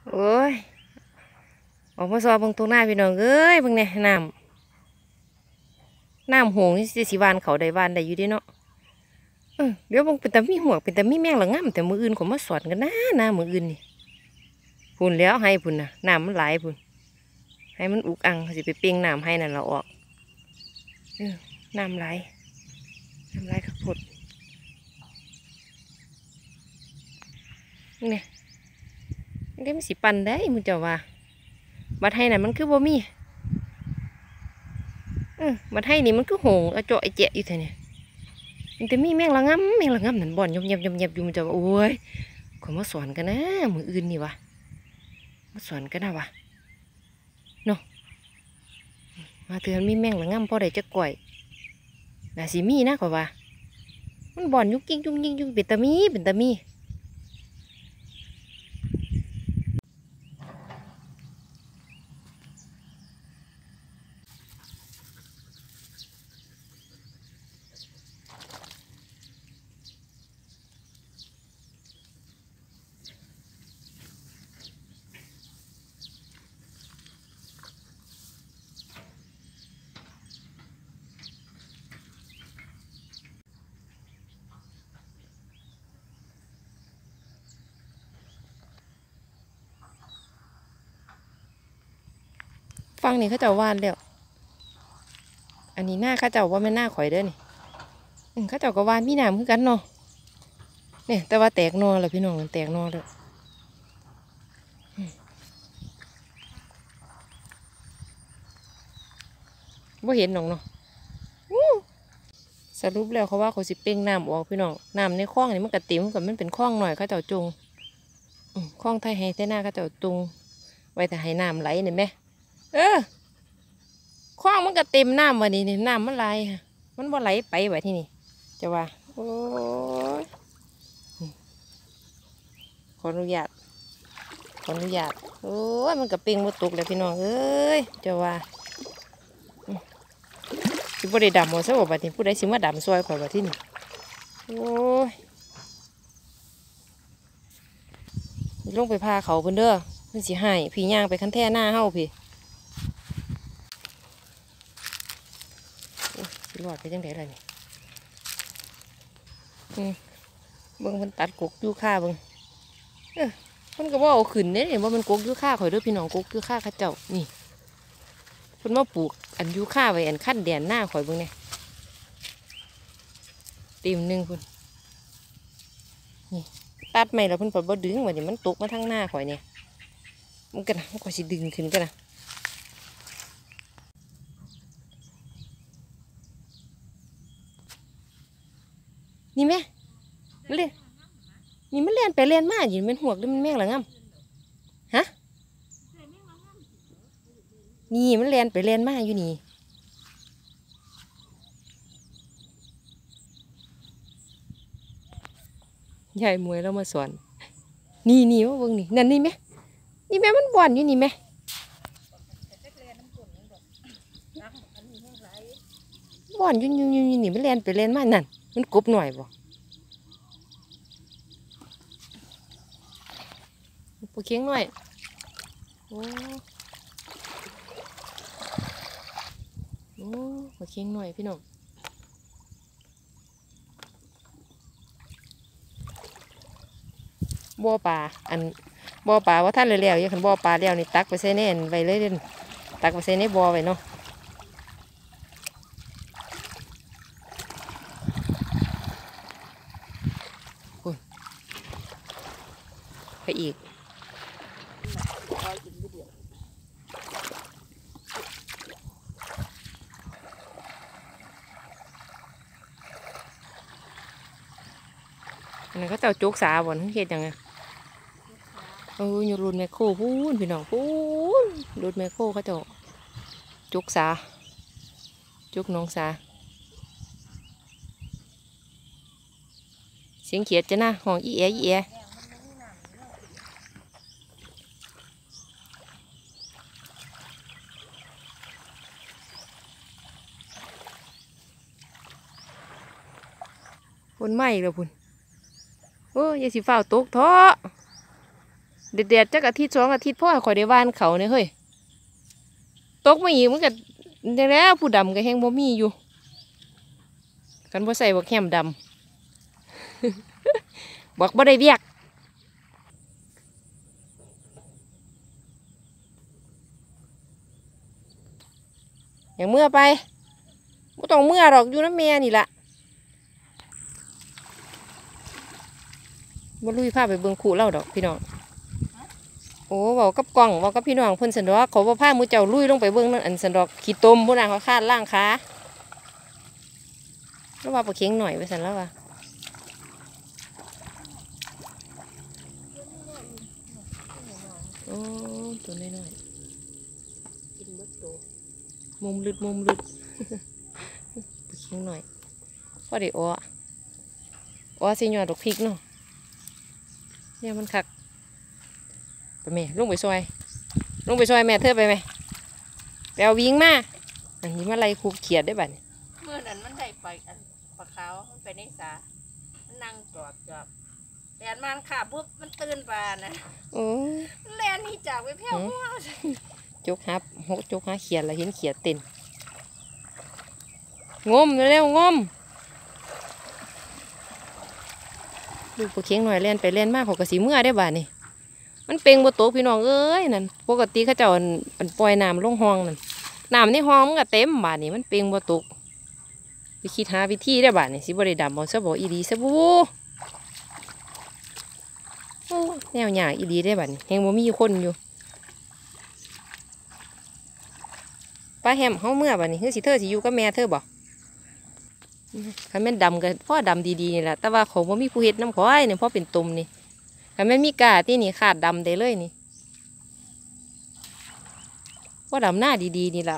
โอ้ยออกมาสอบเบิ่งตรงหน้าพี่น้องเอ้ยเบิ่งเนี่ยน้ำโหงนี่สิวานเขาได้วานได้อยู่เดิเนาะเดี๋ยวเบิ่งเป็นตามีหัวเป็นตามีแมงละง่ำแต่มืออื่นเขามาสอนกันนะมืออื่นนี่พุ่นแล้วให้พุ่นน่ะน้ำมันไหลพุ่นให้มันอุกอังสิไปเปียงน้ำให้นั่นเราออกน้ำไหลขับพดเนี่ยนี่มันสิปันได้มึงจะว่าบัดให้น่ะมันคือบ่มีบัดให้นี่มันคือโหงเอาเจาะไอเจ๊ะอยู่แถวเนี่ยมันจะมีแมงละง่ำนั่นบ่อนยำอยู่มันจะว่าโอ้ยขอมาสอนกันนะมืออื่นนี่วะมาสอนกันนะวะเนาะมาเตือนมีแมงละง่ำพอได้จะก่อยน่าสิมีนะขอว่ามันบ่อนยุกยิงเป็นตามี ฟังนี่เขาเจ้าวานแล้วอันนี้หน้าเขาเจ้าว่าไม่นหน้าข่อยเด้อนี่เขาเจ้าก็วานมีน้ำคือกันเนาะเนี่ยแต่ว่าแตกนอแล้วพี่น้องมันแตกนอแล้วว่าเห็นน้องเนาะสรุปแล้วเขาว่าเขาสิเป่งน้ำออกพี่น้องน้ำในคลองนี่มันกระติ๋มกับมันเป็นคลองหน่อยเขาเจ้าจงคลองไทยให้แต่หน้าเขาเจ้าจงไว้แต่ให้น้ำไหลเนี่ยไหมคลองมันก็เต็มน้ำวันนี้นี่น้ำมันไหลมันบ่ไหลไปไว้ที่นี่จะว่าโอ้ยขออนุญาตโอ้ยมันกับเป่งมาตกแล้วพี่น้องเอ้ยจะว่าสิบ่ได้ดำหมดซะบ่บัดนี้ผู้ใดสิมาดำซอยข่อยบัดที่นี่โอ้ยลงไปพาเขาเพิ่นเด้อเพิ่นสิให้พี่ย่างไปคันแท่หน้าเฮาพี่สิรอดไปจังได๋ล่ะนี่เบิ่งมันตัดกกอยู่ค่าเบิ่งมันก็บ่เอาขึ้นเด้ว่ามันกกอยู่ค่าข่อยเด้อพี่น้องกกอยู่ค่าเขาเจ้านี่เพิ่นมาปลูกอันอยู่ค่าไว้อันขั้นแดนหน้าข่อยเบิ่งเนี่ยเต็มหนึ่งพุ่นนี่ตัดใหม่แล้วเพิ่นปลดบ่ดึงว่านี่มันตกมาทั้งหน้าข่อยเนี่ยมันก็นะมันก็สิดึงขึ้นกันนะนี่แม่เล่นนี่มันเล่นไปเล่นมาอยู่มันหัวหรือมันแม่งหรืองับฮะนี่มันเล่นไปเล่นมาอยู่นี่ยายมวยเรามาสอนนี่ว่าเบิ่งนี่นั่นนี่แม่มันบ่อนอยู่นี่แม่บ่อนอยู่นี่มันเล่นไปเล่นมานั่นมันกบหน่อยบ่ปลาเค็งหน่อยโอ้ปลาเค็งหน่อยพี่น้องบ่อปลาบ่อปลาว่าท่านเลยแล้วยังขันบ่อปลาแล้วนี่ตักไปใส่แน่นไปเลยเด่นตักไปใส่ในบ่อไว้เนาะไปอีกอันนั้นก็เจ้าโจกสาบ่นเฮ็ดยังไงอยู่รุ่นแมคโครพูนพี่น้องพูนรุ่นแมคโครเขาเจ้าโจกสาโจกน้องสาเสียงเขียดจะนะห้องอีแอพุ่นไหมแล้วพุ่นโอ้ยอย่าสิฝ้าวตกท้อเด็ดๆจักอาทิตย์2 อาทิตย์พ่อข่อยได้ว่านเขาเนี่ยเฮ้ยตกมาอีกมันก็จังแล้วผู้ดำก็แห้งบ่มีอยู่กันบ่ใส่บักแฮมดำบอกบ่ได้เวียกอย่างเมื่อไปบ่ต้องเมื่อหรอกอยู่น้ำแม่นี่ล่ะบ่ลุยพาไปเบิ่งคู่เล่าดอกพี่น้องโอ้เว้ากับกล้องเว้ากับพี่น้องเพิ่นสันดอกเขาบ่พาหมู่เจ้าลุยลงไปเบิ่งนั่นอันสันดอกขี้ตมพุ่นน่ะเขาคาดล่างขาแล้วว่าปลาเข็งหน่อยไปสันแล้วว่ะโอ้ตัวน้อยๆกินเบิดโตมุมลึดปลาเข็งหน่อยพอได้อ้อสิหยอดดอกพริกเนาะเนี่ยมันคักไปแม่ลงไปซอยแม่เธอไปไหมไปเอาวิ่งมาอันนี้มาไล่คูเขียดได้บัดนี้เมื่อนั้นมันได้ไปอันปลาขาวมันไปในสามันนั่งจอบแลนมันขาปุ๊บมันตื่นปลานะโอ้แลนนี่จากไปแผ่วหัวจกฮับจกหาเขียดแล้วเห็นเขียดเต็นงมเร็วงมดูปลาเค็งหน่อยเล่นไปเล่นมากเขากระสีเมื่อได้บ่านี่มันเป่งบนโต๊ะพี่น้องเอ้ยนั่นปกติเขาเจ้าอันปล่อยน้ำลงห้องนั่นน้ำในห้องมันก็เต็มบ่านี่มันเป่งบนโต๊ะไปคิดหาวิธีได้บ่านี่สิบริดำเอาซะบ่อีดีซะบูแนวหยาอีดีได้บ่านี่แหงบ่มีคนอยู่ป้าแฮมเฮาเมื่อบ่านี่คือสิเธอสิอยู่กับแม่เธอบ่คันแม่นดำก็พ่อดำดีๆนี่แหละแต่ว่าเขาบ่มีผู้เฮ็ดน้ำข่อยเนี่ยพ่อเป็นตุ่มนี่คันแม่นมีกาที่นี่ขาดดำได้เลยนี่พ่อดำหน้าดีๆนี่แหละ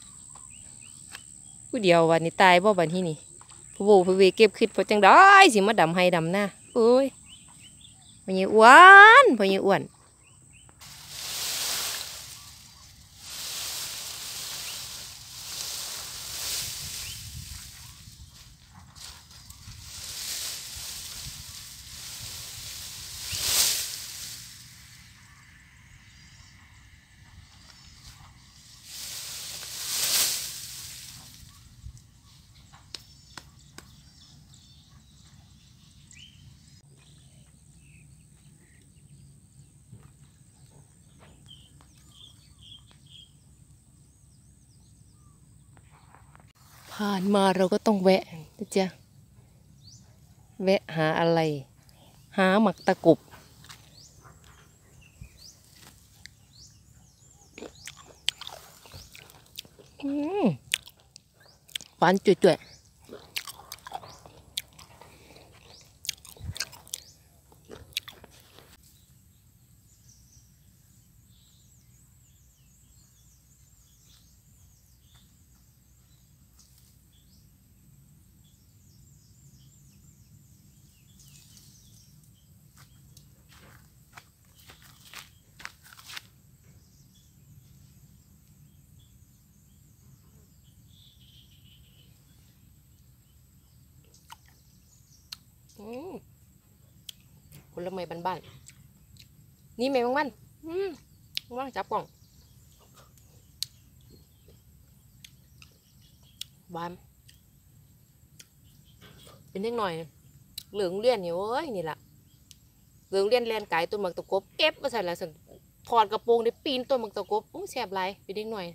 ผู้เดียววันนี้ตายบ่บันที่นี่ผู้โบผู้เวเก็บขึ้นเพราะจังได้สิมาดำให้ดำหน้าโอ้ยพ่อใหญ่อ้วนผ่านมาเราก็ต้องแวะนะจ๊ะแวะหาอะไรหาหมักตะกบหวานจุ๋ยๆผลไม้บ้านๆนี่แม่บางมันว่างจับกล่องบานเป็นเล็กหน่อยเหลืองเลี่ยนนี่โอ้ยนี่แหละเหลืองเลี่ยนแลนไก่ต้นหมักตะกบเก็บมาใส่แล้วสั่นถอดกระโปรงได้ปีนต้นหมักตะกบแซ่บไรเป็นเล็กหน่อย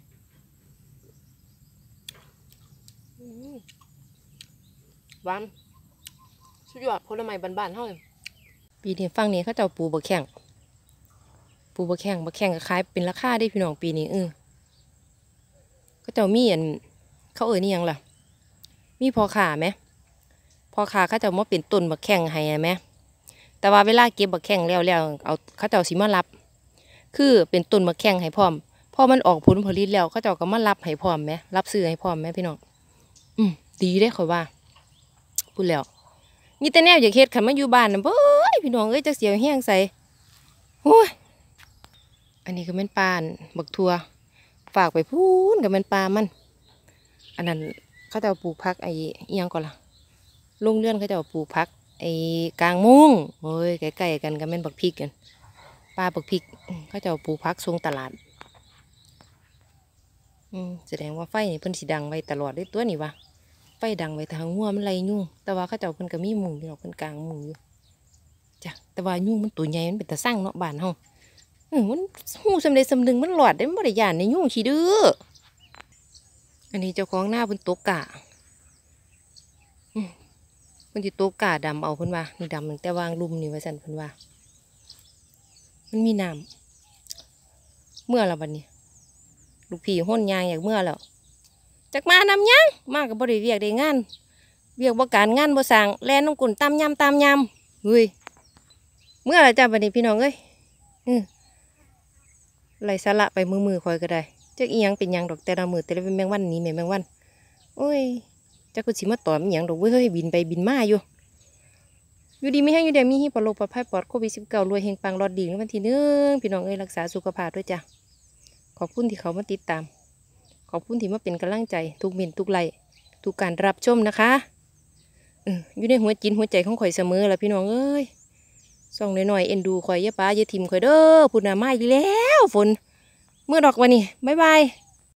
บานสุดยอดผลไม้บ้านๆเท่าเลยปีนี้ฟังนี้เขาจะปูบะแข่งก็ขายเป็นราคาได้พี่น้องปีนี้เขาจะมีอันเขานี่ยังล่ะมีพอขาไหมพอขาเขาจะมาเป็นต้นบะแข่งให้ไหมแต่ว่าเวลาเก็บบะแข่งแล้วเอาเขาจะสิมารับคือเป็นต้นบะแข่งให้พร้อมพอมันออกผลผลิตแล้วเขาจะก็มารับให้พร้อมไหมรับซื้อให้พร้อมไหมพี่น้องดีได้เขาว่าพูดแล้วนี่แต่แนวอยากเฮ็ดขันมาอยู่บ้านนะเบ้ยพี่น้องจะเสียวแห้งใส่โอ้ยอันนี้ก็เป็นปลาบักทัวฝากไปพูนกับเป็นปลามันอันนั้นเขาจะปลูกพักไอ้ยังก่อนล่ะลงเลื่อนเขาจะปลูกพักไอ้กลางมุ้งโอ้ยใกล้ๆกันกับเป็นบักพริกกันปลาปักพริกเขาเจ้าปลูกผักส่งตลาดแสดงว่าไฟนี่เพิ่นสิดังไว้ตลอดเลยตัวนี่วะไฟดังไว้ทางหัวมันไล่ยุ่งแต่ว่าเขาเจ้าเพิ่นก็มีมุงอยู่หรอกเพิ่นกลางมุงอยู่จ้ะแต่ว่ายุ่งมันตัวใหญ่มันเป็นตาสั่งเนาะบ้านเฮามันหูสำเร็จสำนึงมันหลอดได้มันบ่ได้ย่านในยุ่งขี้ดื้ออันนี้เจ้าของหน้าเพิ่นตกกะเพิ่นสิตกกะดำเอาเพิ่นว่านี่ดำตั้งแต่วางลุมนี่ว่าซั่นเพิ่นว่ามันมีน้ำเมื่อละบัดนี้ลูกพี่ห้นยางอยากเมื่อแล้วจักมานำยังมาก็บ่ได้เวียกได้งานเวียกบ่การงานบ่สร้างแล่นน้ำกุ่นตามยำเฮ้ยเมื่อละจ้าบัดนี้พี่น้องเอ้ยไล่สาระไปมือคอยก็ได้จักอีหยังเป็นหยังดอกแต่ละมือแต่ละเป็นแมงวันนี้แม่แมงวันโอ้ยจักกูสิมาตอมอีหยังดอกเว้ยเฮ้ยบินไปบินมาอยู่ดีไม่แห้งอยู่เดี๋ยวมีฮิปโลปลอดภัยปลอดโควิด19รวยเฮงปังรอดดีในวันที่1พี่น้องเอ้ยรักษาสุขภาพด้วยจ้ะขอบคุณที่เขามาติดตามขอบคุณที่มาเป็นกำลังใจทุกมินทุกไลค์ทุกการรับชมนะคะอยู่ในหัวจิตหัวใจของข่อยเสมอละพี่น้องเอ้ยส่องหน่อยๆเอ็นดูข่อยยะป้ายะทิมข่อยเด้อพูดหน้าไม้ดีแล้วฝนเมื่อดอกวันนี้บ๊ายบาย